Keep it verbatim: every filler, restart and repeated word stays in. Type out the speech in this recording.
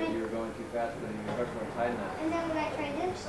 you were going too fast, but you were much more tight enough. And then when I try this,